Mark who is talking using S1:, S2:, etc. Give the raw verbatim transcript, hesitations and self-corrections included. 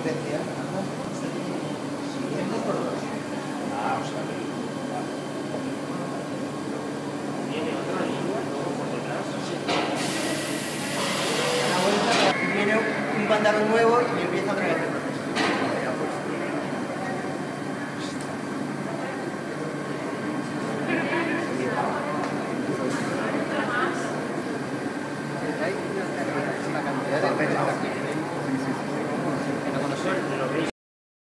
S1: potencia. Siguiente por dos. Ah, o sea, viene otra línea, luego por detrás. A la vuelta viene un pantalón nuevo y empieza otra vez el